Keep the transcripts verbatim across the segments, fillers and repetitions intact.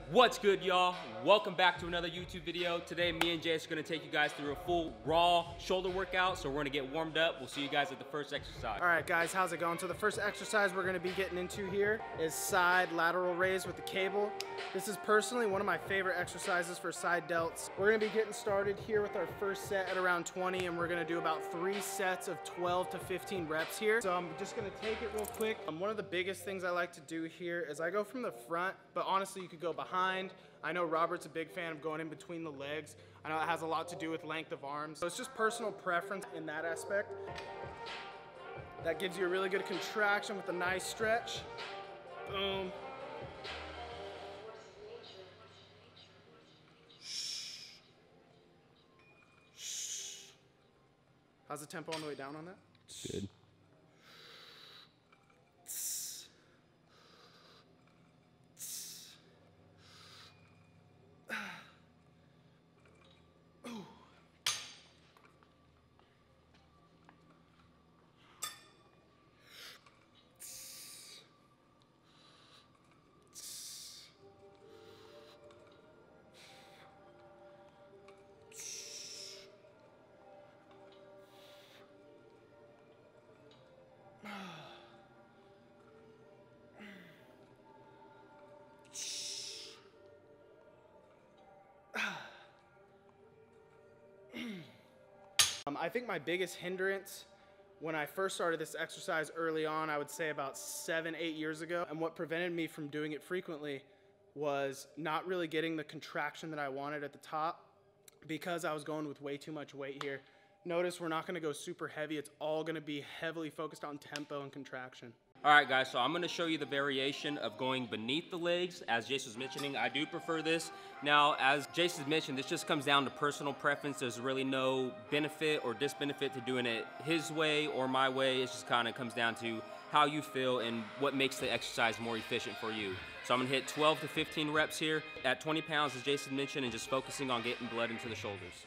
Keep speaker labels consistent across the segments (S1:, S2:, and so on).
S1: What's good, y'all? Welcome back to another YouTube video. Today, me and Jace are gonna take you guys through a full raw shoulder workout. So we're gonna get warmed up. We'll see you guys at the first exercise.
S2: All right, guys, how's it going? So the first exercise we're gonna be getting into here is side lateral raise with the cable. This is personally one of my favorite exercises for side delts. We're gonna be getting started here with our first set at around twenty, and we're gonna do about three sets of twelve to fifteen reps here. So I'm just gonna take it real quick. Um, one of the biggest things I like to do here is I go from the front, but honestly, you could go behind. I know Robert's a big fan of going in between the legs. I know it has a lot to do with length of arms. So it's just personal preference in that aspect. That gives you a really good contraction with a nice stretch. Boom. How's the tempo on the way down on that?
S1: Good. Um, I think my biggest hindrance when I first started this exercise early on, I would say about seven, eight years ago, and what prevented me from doing it frequently was not really getting the contraction that I wanted at the top because I was going with way too much weight here. Notice we're not gonna go super heavy. It's all gonna be heavily focused on tempo and contraction. All right, guys, so I'm gonna show you the variation of going beneath the legs. As Jace was mentioning, I do prefer this. Now, as Jace has mentioned, this just comes down to personal preference. There's really no benefit or disbenefit to doing it his way or my way. It just kind of comes down to how you feel and what makes the exercise more efficient for you. So I'm gonna hit twelve to fifteen reps here at twenty pounds, as Jason mentioned, and just focusing on getting blood into the shoulders.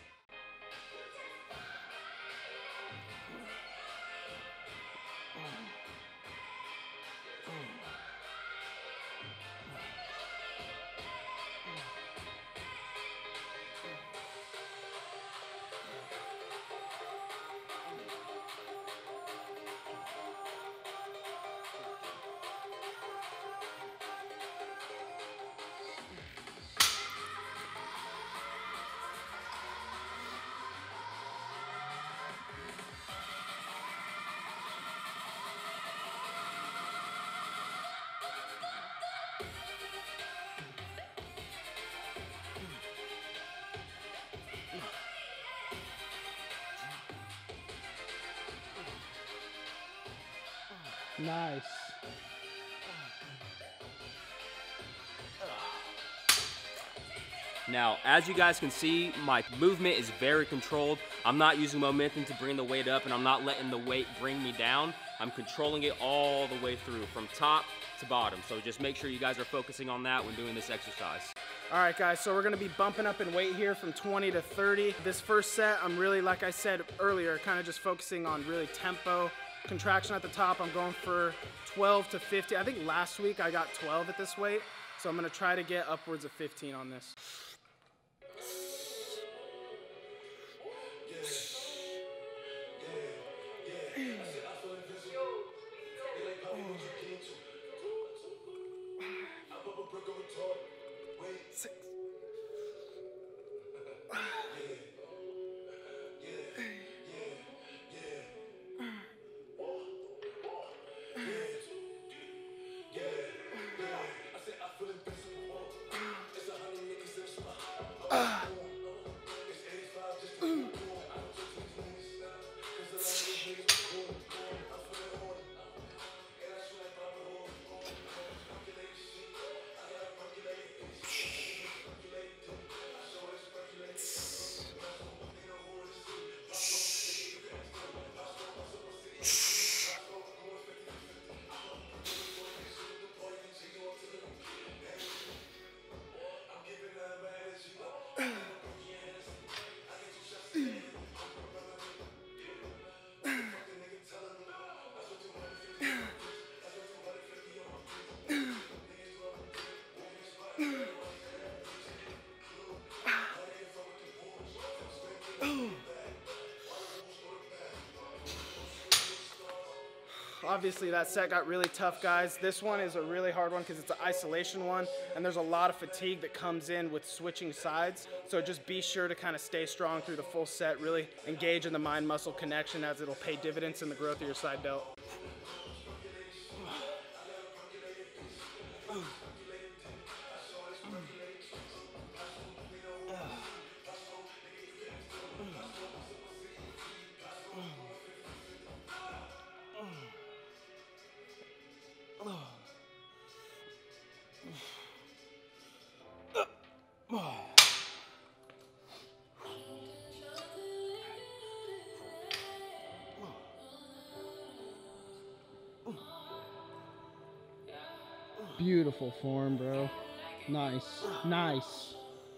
S2: Nice.
S1: Now, as you guys can see, my movement is very controlled. I'm not using momentum to bring the weight up, and I'm not letting the weight bring me down. I'm controlling it all the way through, from top to bottom. So just make sure you guys are focusing on that when doing this exercise.
S2: All right, guys, so we're gonna be bumping up in weight here from twenty to thirty. This first set, I'm really, like I said earlier, kind of just focusing on really tempo, contraction at the top. I'm going for twelve to fifty. I think last week I got twelve at this weight, so I'm gonna try to get upwards of fifteen on this. Six. Ugh.
S1: obviously that set got really tough, guys. This one is a really hard one because it's an isolation one, and there's a lot of fatigue that comes in with switching sides. So just be sure to kind of stay strong through the full set, really engage in the mind-muscle connection, as it'll pay dividends in the growth of your side delt.
S2: Beautiful form, bro. Nice, nice.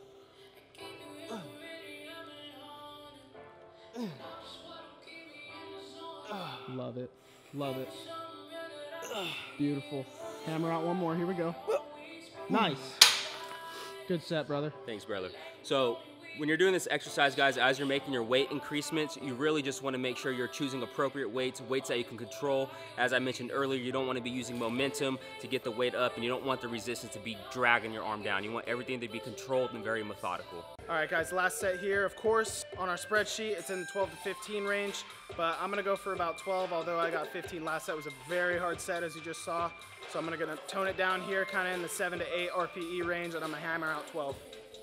S2: Love it, love it. Beautiful. Hammer out one more, here we go. Nice. Good set, brother.
S3: Thanks, brother. So when you're doing this exercise, guys, as you're making your weight increasements, you really just want to make sure you're choosing appropriate weights, weights that you can control. As I mentioned earlier, you don't want to be using momentum to get the weight up, and you don't want the resistance to be dragging your arm down. You want everything to be controlled and very methodical.
S1: All right, guys, last set here. Of course, on our spreadsheet, it's in the twelve to fifteen range, but I'm gonna go for about twelve, although I got fifteen last set. It was a very hard set, as you just saw. So I'm gonna, gonna tone it down here, kind of in the seven to eight R P E range, and I'm gonna hammer out twelve.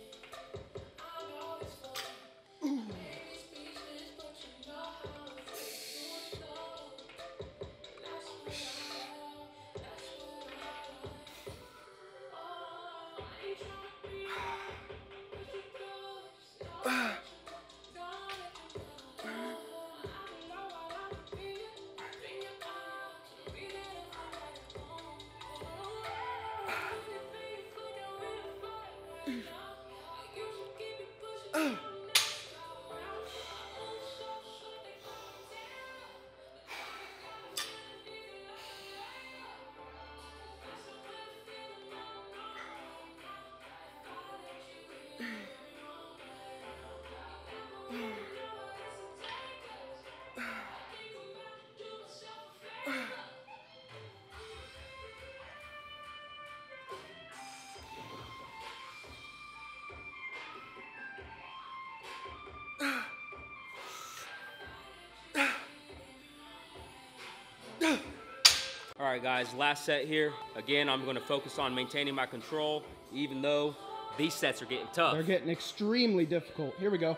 S3: All right, guys, last set here. Again, I'm gonna focus on maintaining my control, even though these sets are getting tough.
S2: They're getting extremely difficult. Here we go.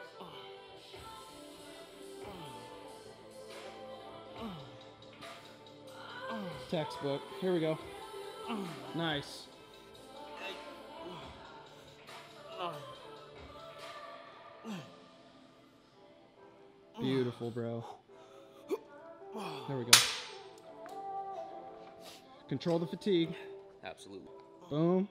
S2: Textbook. Here we go. Nice. Beautiful, bro. There we go. Control the fatigue.
S3: Absolutely.
S2: Boom.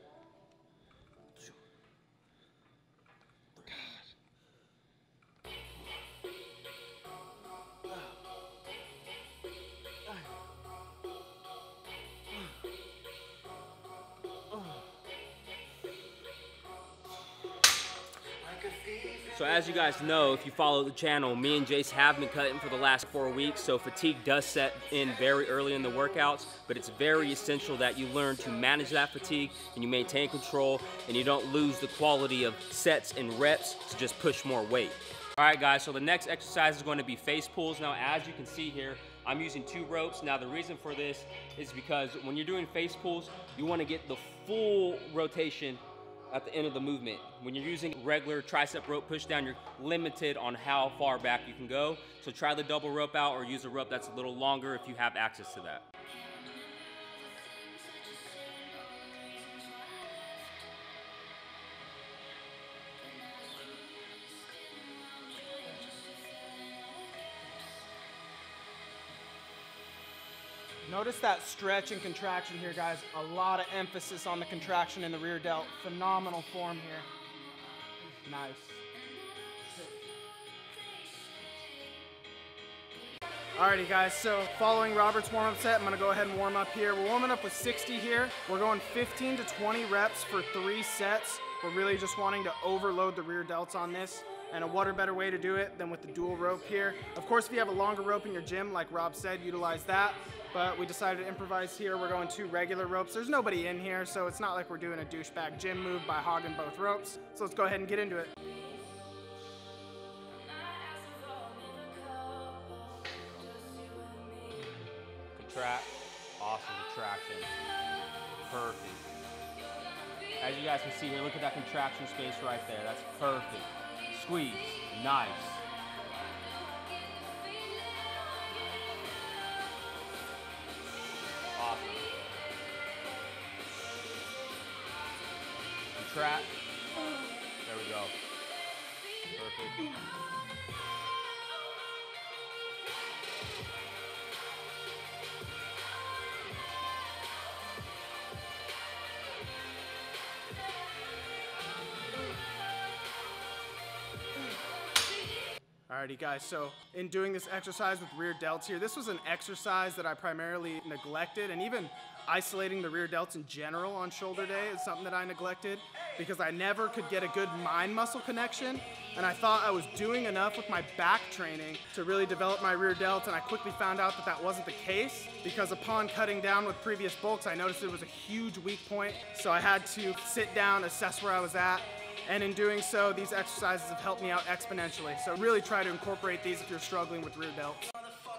S3: So as you guys know, if you follow the channel, me and Jace have been cutting for the last four weeks, so fatigue does set in very early in the workouts, but it's very essential that you learn to manage that fatigue and you maintain control and you don't lose the quality of sets and reps to just push more weight. All right, guys, so the next exercise is going to be face pulls. Now, as you can see here, I'm using two ropes. Now, the reason for this is because when you're doing face pulls, you want to get the full rotation at the end of the movement. When you're using regular tricep rope push down, you're limited on how far back you can go. So try the double rope out or use a rope that's a little longer if you have access to that.
S1: Notice that stretch and contraction here, guys. A lot of emphasis on the contraction in the rear delt. Phenomenal form here. Nice. Alrighty, guys, so following Robert's warm-up set, I'm gonna go ahead and warm up here. We're warming up with sixty here. We're going fifteen to twenty reps for three sets. We're really just wanting to overload the rear delts on this.
S2: And a what a better way to do it than with the dual rope here. Of course, if you have a longer rope in your gym, like Rob said, utilize that. But we decided to improvise here. We're going two regular ropes. There's nobody in here, so it's not like we're doing a douchebag gym move by hogging both ropes. So let's go ahead and get into it.
S3: Contract, awesome contraction, perfect. As you guys can see here, look at that contraction space right there. That's perfect. Squeeze, nice. Awesome. Contract. There we go. Perfect.
S2: Alrighty guys, so in doing this exercise with rear delts here, this was an exercise that I primarily neglected, and even isolating the rear delts in general on shoulder day is something that I neglected because I never could get a good mind muscle connection, and I thought I was doing enough with my back training to really develop my rear delts, and I quickly found out that that wasn't the case because upon cutting down with previous bulks, I noticed it was a huge weak point, so I had to sit down, assess where I was at. And in doing so, these exercises have helped me out exponentially. So really try to incorporate these if you're struggling with rear delts.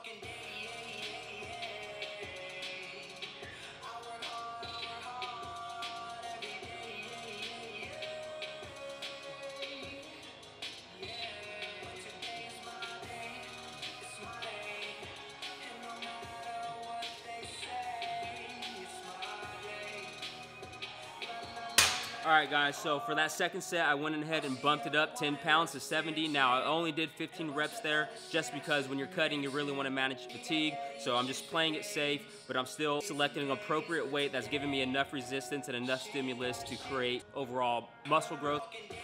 S3: All right, guys, so for that second set, I went ahead and bumped it up ten pounds to seventy. Now, I only did fifteen reps there just because when you're cutting, you really want to manage fatigue. So I'm just playing it safe, but I'm still selecting an appropriate weight that's giving me enough resistance and enough stimulus to create overall muscle growth.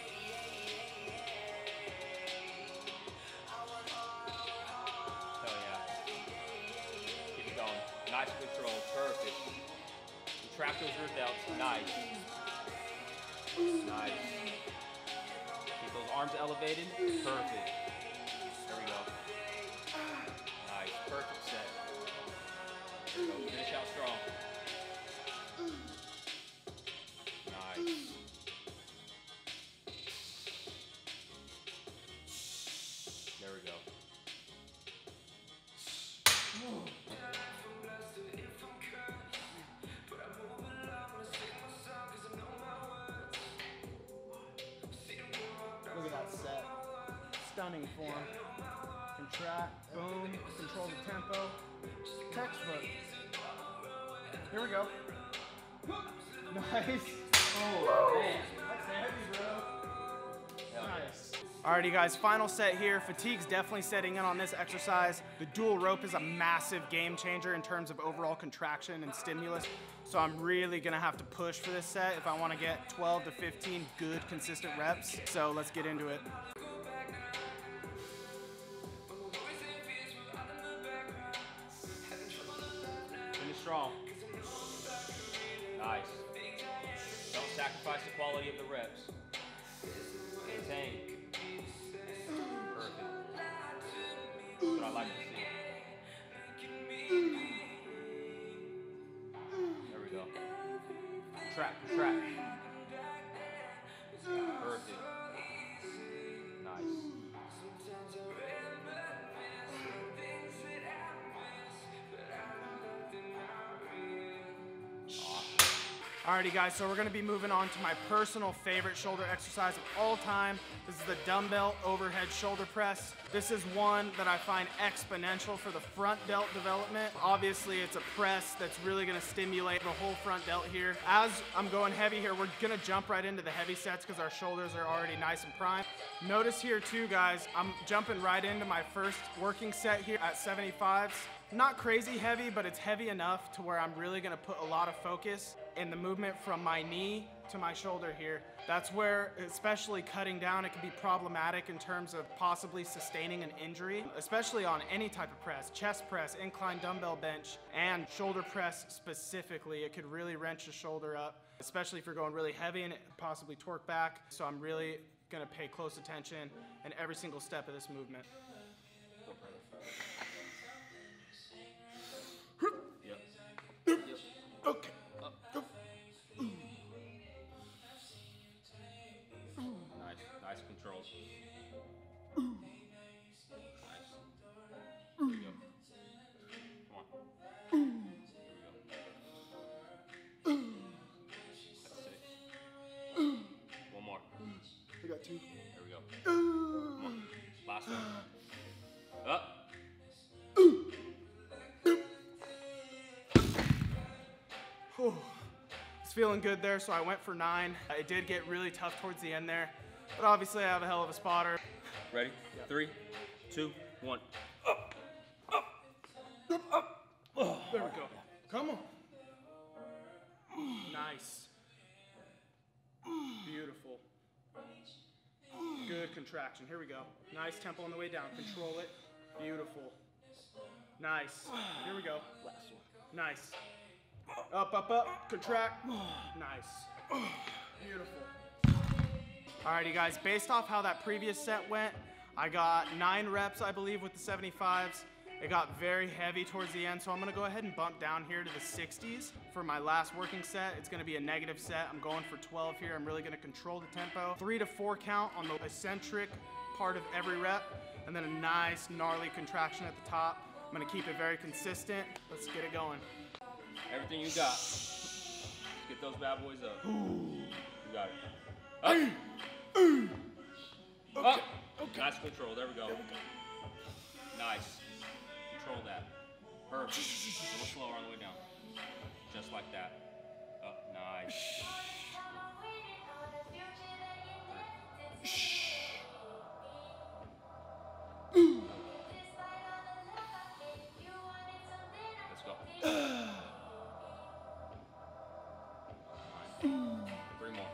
S3: Hell yeah. Keep it going. Nice control. Perfect. Contract those rear delts. Nice. Nice. Keep those arms elevated. Perfect. There we go. Nice. Perfect set. There we go. Finish out strong. Nice. There we go.
S2: Look at that set. Stunning form. Contract, boom, control the tempo. Textbook. Here we go. Nice. Oh, man. That's heavy, bro. Nice. Alrighty guys, final set here. Fatigue's definitely setting in on this exercise. The dual rope is a massive game changer in terms of overall contraction and stimulus. So I'm really gonna have to push for this set if I wanna get twelve to fifteen good, consistent reps. So let's get into it.
S3: Finish strong. Nice. Don't sacrifice the quality of the reps. Maintain. Perfect. That's what I like to see. There we go. Contract, contract. Perfect. Nice.
S2: Alrighty guys, so we're gonna be moving on to my personal favorite shoulder exercise of all time. This is the dumbbell overhead shoulder press. This is one that I find exponential for the front delt development. Obviously, it's a press that's really gonna stimulate the whole front delt here. As I'm going heavy here, we're gonna jump right into the heavy sets because our shoulders are already nice and primed. Notice here too, guys, I'm jumping right into my first working set here at seventy-fives. Not crazy heavy, but it's heavy enough to where I'm really gonna put a lot of focus in the movement from my knee to my shoulder here. That's where, especially cutting down, it can be problematic in terms of possibly sustaining an injury, especially on any type of press, chest press, incline dumbbell bench, and shoulder press specifically. It could really wrench the shoulder up.
S1: especially if you're going really heavy and it possibly torque back. So I'm really gonna pay close attention in every single step of this movement.
S3: Yep. Yep.
S1: Okay.
S3: Nice, nice controls. Nice. There you go. Come on. Here we go. That's six. One more.
S1: We got two.
S3: There we go. Come on. Last one. Up.
S1: Whew. It's feeling good there, so I went for nine. It did get really tough towards the end there, but obviously I have a hell of a spotter.
S3: Ready?
S1: Yep.
S3: Three, two, one.
S1: Up, up, up, up. Oh, there we go. Come on. Nice. Beautiful. Good contraction. Here we go. Nice tempo on the way down. Control it. Beautiful. Nice. Here we go. Last one. Nice. Up, up, up. Contract. Nice. Beautiful. Alrighty guys, based off how that previous set went, I got nine reps, I believe, with the seventy-fives. It got very heavy towards the end, so I'm gonna go ahead and bump down here to the sixties for my last working set. It's gonna be a negative set. I'm going for twelve here. I'm really gonna control the tempo. Three to four count on the eccentric part of every rep, and then a nice gnarly contraction at the top. I'm gonna keep it very consistent. Let's get it going.
S3: Everything you got. Let's get those bad boys up. You got it. Up.
S1: Okay.
S3: Up.
S1: Okay.
S3: Nice control. There we go.
S1: There we go.
S3: Nice. Control that. Perfect. A little slower on the way down. Just like that. Up. Nice. Let's go. Three more.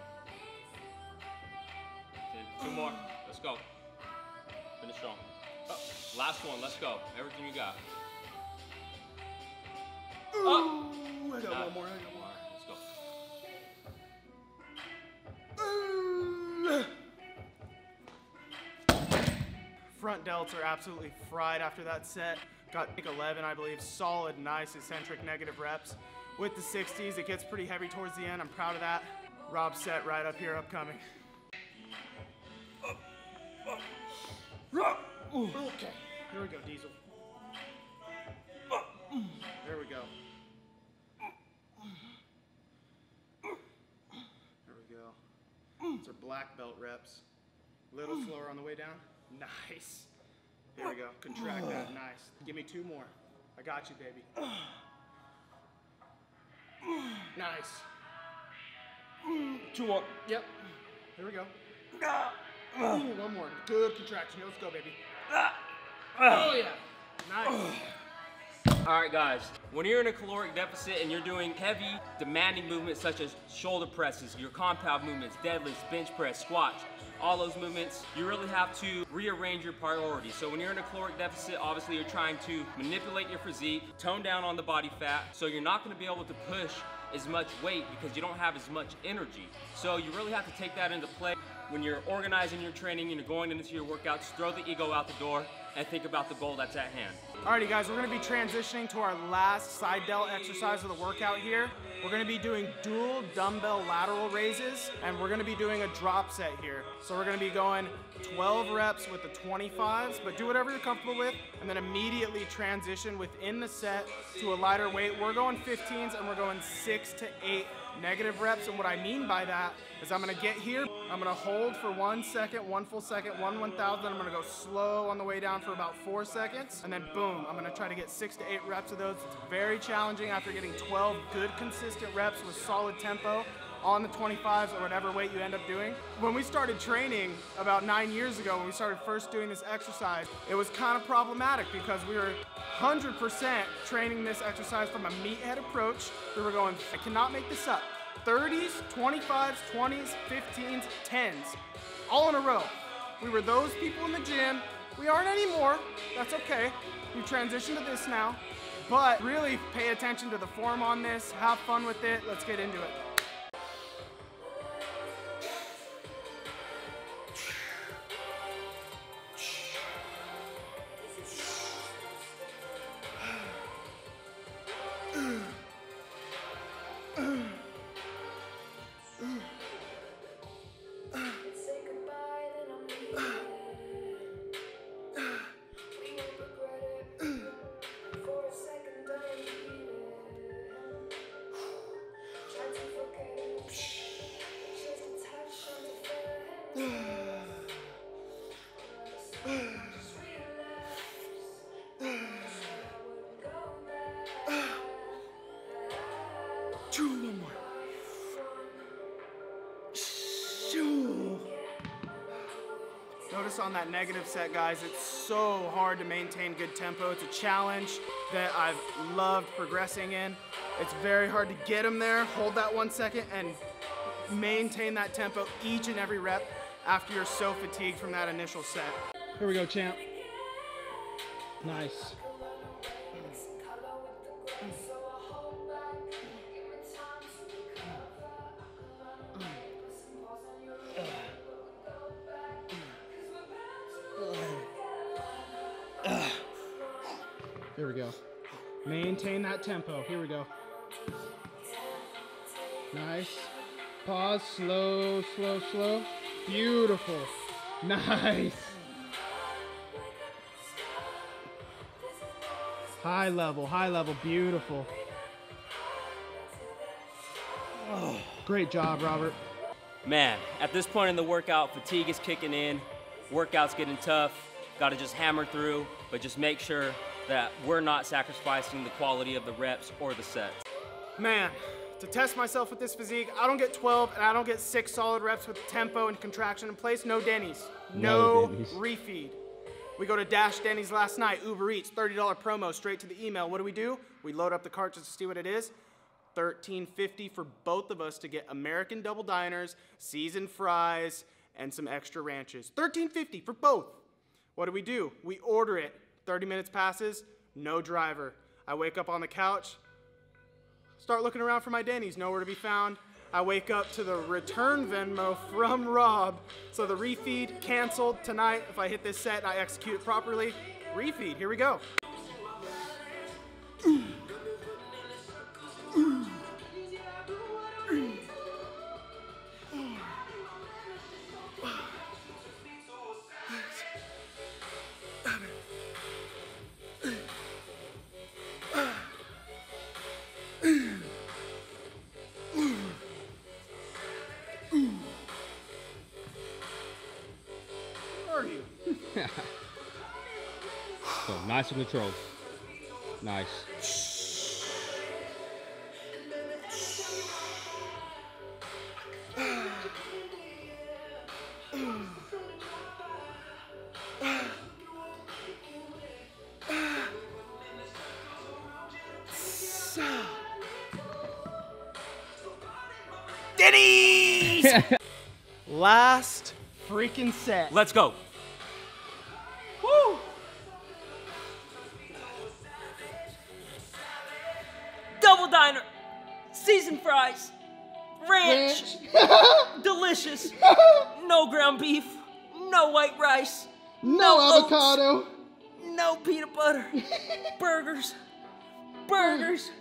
S3: Two more. Let's go. Finish strong. Up. Last one. Let's go. Everything you got.
S1: Ooh,
S3: Up.
S1: I got
S3: Got
S1: one
S3: it.
S1: more. I got one.
S3: Let's go.
S1: Front delts are absolutely fried after that set. Got like eleven, I believe. Solid, nice, eccentric negative reps. With the sixties, it gets pretty heavy towards the end. I'm proud of that. Rob's set right up here, upcoming. Okay, here we go, Diesel. There we go. There we go. These are black belt reps. Little slower on the way down. Nice. Here we go. Contract that. Nice. Give me two more. I got you, baby. Nice. Two more. Yep. Here we go. Ooh, one more. Good contraction. Let's go, baby. Oh, yeah. Nice.
S3: All right, guys, when you're in a caloric deficit and you're doing heavy, demanding movements such as shoulder presses, your compound movements, deadlifts, bench press, squats, all those movements, you really have to rearrange your priorities. So when you're in a caloric deficit, obviously you're trying to manipulate your physique, tone down on the body fat, so you're not gonna be able to push as much weight because you don't have as much energy. So you really have to take that into play when you're organizing your training and you're going into your workouts. Throw the ego out the door and think about the goal that's at hand.
S1: Alrighty guys, we're gonna be transitioning to our last side delt exercise of the workout here. We're gonna be doing dual dumbbell lateral raises, and we're gonna be doing a drop set here. So we're gonna be going twelve reps with the twenty-fives, but do whatever you're comfortable with, and then immediately transition within the set to a lighter weight. We're going fifteens, and we're going six to eight negative reps, and what I mean by that is I'm gonna get here, I'm gonna hold for one second, one full second, one one thousand, I'm gonna go slow on the way down for about four seconds, and then boom, I'm gonna try to get six to eight reps of those. It's very challenging after getting twelve good consistent reps with solid tempo on the twenty-fives or whatever weight you end up doing. When we started training about nine years ago, when we started first doing this exercise, it was kind of problematic because we were one hundred percent training this exercise from a meathead approach. We were going, I cannot make this up, thirties, twenty-fives, twenties, fifteens, tens, all in a row. We were those people in the gym. We aren't anymore, that's okay. We've transitioned to this now, but really pay attention to the form on this, have fun with it, let's get into it.
S2: One more. Notice on that negative set, guys, it's so hard to maintain good tempo. It's a challenge that I've loved progressing in. It's very hard to get them there, hold that one second, and maintain that tempo each and every rep after you're so fatigued from that initial set.
S1: Here we go, champ. Nice. Here we go. Maintain that tempo. Here we go. Nice. Pause. Slow, slow, slow. Beautiful. Nice. High level, high level. Beautiful. Oh, great job, Robert.
S3: Man, at this point in the workout, fatigue is kicking in. Workout's getting tough. Got to just hammer through, but just make sure that we're not sacrificing the quality of the reps or the sets.
S2: Man, to test myself with this physique, I don't get twelve and I don't get six solid reps with tempo and contraction in place. No Denny's. No, no Denny's. Refeed. We go to Dash Denny's last night, Uber Eats, thirty dollar promo straight to the email. What do we do? We load up the cart just to see what it is. thirteen fifty for both of us to get American double diners, seasoned fries, and some extra ranches. thirteen fifty for both. What do we do? We order it. thirty minutes passes, no driver. I wake up on the couch, start looking around for my Denny's, nowhere to be found. I wake up to the return Venmo from Rob. So the refeed canceled tonight. If I hit this set and I execute it properly, refeed, here we go.
S3: So nice and controlled. Nice.
S2: Denny's! Last freaking set.
S3: Let's go. Woo! Double diner, seasoned fries, ranch, ranch. Delicious, no ground beef, no white rice,
S1: no,
S3: no
S1: avocado,
S3: oats, no peanut butter, burgers, burgers,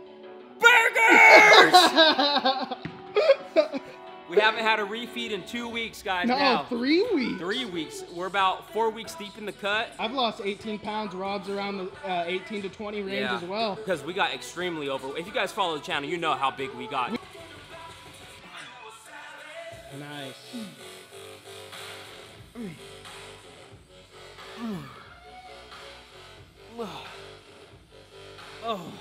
S3: burgers! We haven't had a refeed in two weeks, guys.
S1: No,
S3: now.
S1: three weeks.
S3: Three weeks. We're about four weeks deep in the cut.
S1: I've lost eighteen pounds. Rob's around the uh, eighteen to twenty range
S3: yeah,
S1: as well.
S3: Because we got extremely over. If you guys follow the channel, you know how big we got.
S1: Nice.
S3: Oh.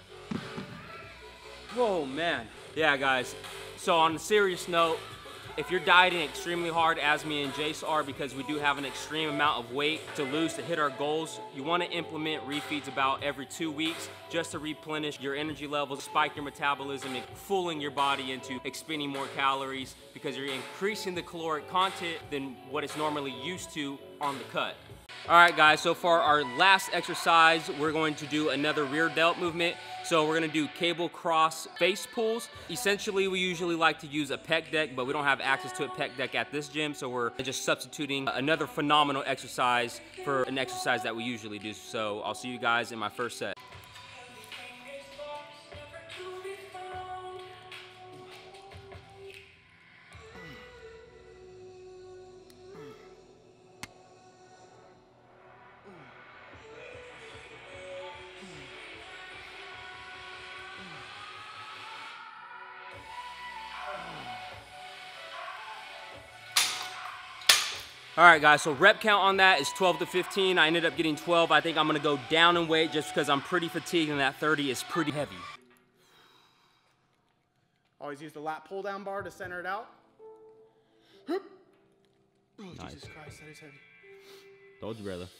S3: Whoa, man. Yeah, guys. So on a serious note, if you're dieting extremely hard, as me and Jace are, because we do have an extreme amount of weight to lose to hit our goals, you want to implement refeeds about every two weeks just to replenish your energy levels, spike your metabolism, and fooling your body into expending more calories because you're increasing the caloric content than what it's normally used to on the cut. All right, guys, so for our last exercise, we're going to do another rear delt movement. So we're gonna do cable cross face pulls. Essentially, we usually like to use a pec deck, but we don't have access to a pec deck at this gym, so we're just substituting another phenomenal exercise for an exercise that we usually do. So I'll see you guys in my first set. All right, guys, so rep count on that is twelve to fifteen. I ended up getting twelve. I think I'm gonna go down in weight just because I'm pretty fatigued and that thirty is pretty heavy.
S2: Always use the lat pull down bar to center it out. Oh,
S3: Nice.
S2: Jesus Christ, that is heavy.
S3: Told you, brother.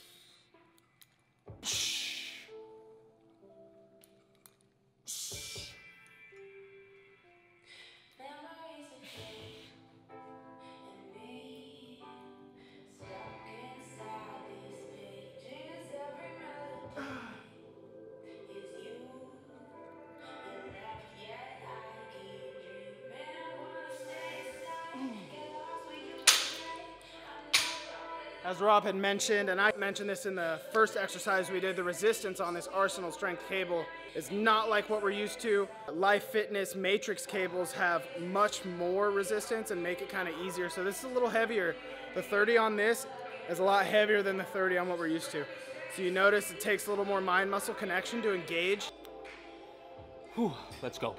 S2: As Rob had mentioned, and I mentioned this in the first exercise we did, the resistance on this Arsenal strength cable is not like what we're used to. Life Fitness Matrix cables have much more resistance and make it kind of easier. So this is a little heavier. The thirty on this is a lot heavier than the thirty on what we're used to. So you notice it takes a little more mind muscle connection to engage.
S3: Whew, let's go.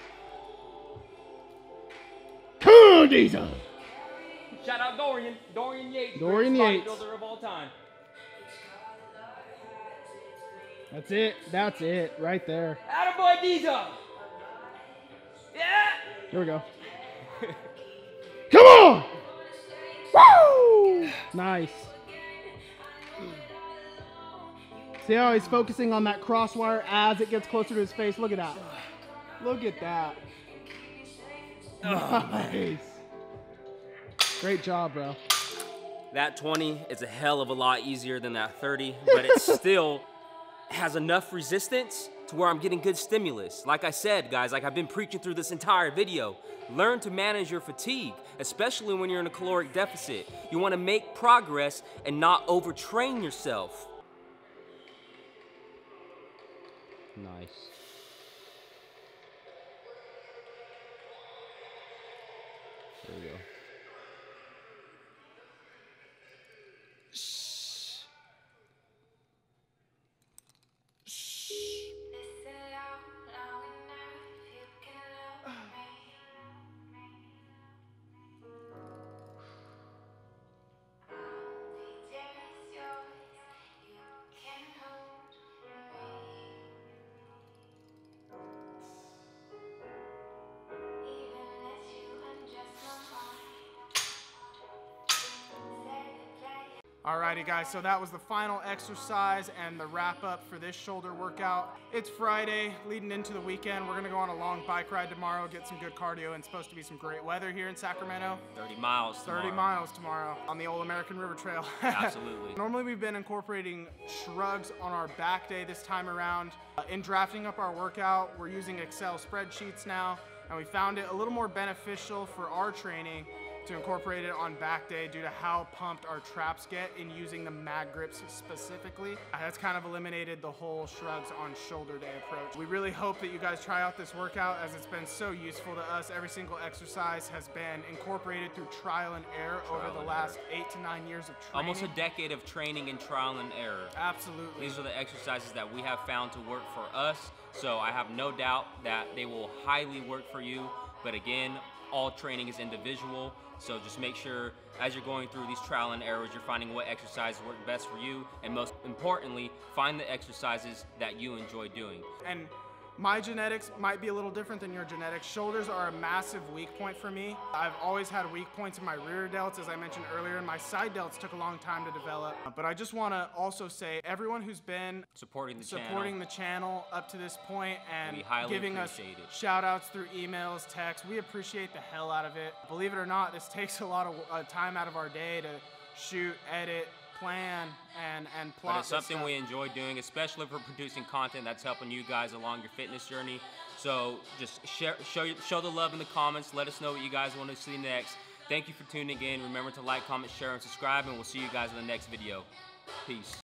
S2: Diesel.
S3: Shout out Dorian, Dorian Yates,
S2: Dorian Yates.
S3: bodybuilder of all time.
S2: That's it. That's it. Right there.
S3: Attaboy Diesel. Yeah.
S2: Here we go. Come on! Woo! Nice. See how he's focusing on that crosswire as it gets closer to his face? Look at that. Look at that. Nice. Great job, bro.
S3: That twenty is a hell of a lot easier than that thirty, but it still has enough resistance to where I'm getting good stimulus. Like I said, guys, like I've been preaching through this entire video, learn to manage your fatigue, especially when you're in a caloric deficit. You want to make progress and not overtrain yourself. Nice. There we go.
S2: Alrighty guys, so that was the final exercise and the wrap up for this shoulder workout. It's Friday, leading into the weekend. We're gonna go on a long bike ride tomorrow, get some good cardio, and it's supposed to be some great weather here in Sacramento.
S3: thirty miles tomorrow.
S2: thirty miles tomorrow on the old American River Trail.
S3: Absolutely.
S2: Normally we've been incorporating shrugs on our back day this time around. Uh, in drafting up our workout, we're using Excel spreadsheets now, and we found it a little more beneficial for our training to incorporate it on back day due to how pumped our traps get in using the mag grips specifically. Uh, that's kind of eliminated the whole shrugs on shoulder day approach. We really hope that you guys try out this workout as it's been so useful to us. Every single exercise has been incorporated through trial and error trial over the last error. eight to nine years of training.
S3: Almost a decade of training and trial and error.
S2: Absolutely.
S3: These are the exercises that we have found to work for us, so I have no doubt that they will highly work for you. But again, all training is individual. So just make sure as you're going through these trial and errors, you're finding what exercises work best for you, and most importantly, find the exercises that you enjoy doing.
S2: And my genetics might be a little different than your genetics. Shoulders are a massive weak point for me. I've always had weak points in my rear delts, as I mentioned earlier, and my side delts took a long time to develop. But I just want to also say, everyone who's been
S3: supporting the
S2: supporting
S3: channel.
S2: the channel up to this point and
S3: We highly
S2: giving us
S3: appreciate it.
S2: shout outs through emails, texts, we appreciate the hell out of it. Believe it or not, this takes a lot of uh, time out of our day to shoot, edit, plan, and, and plot.
S3: But it's something
S2: stuff.
S3: we enjoy doing, especially for producing content that's helping you guys along your fitness journey. So just share, show, show the love in the comments. Let us know what you guys want to see next. Thank you for tuning in. Remember to like, comment, share, and subscribe, and we'll see you guys in the next video. Peace.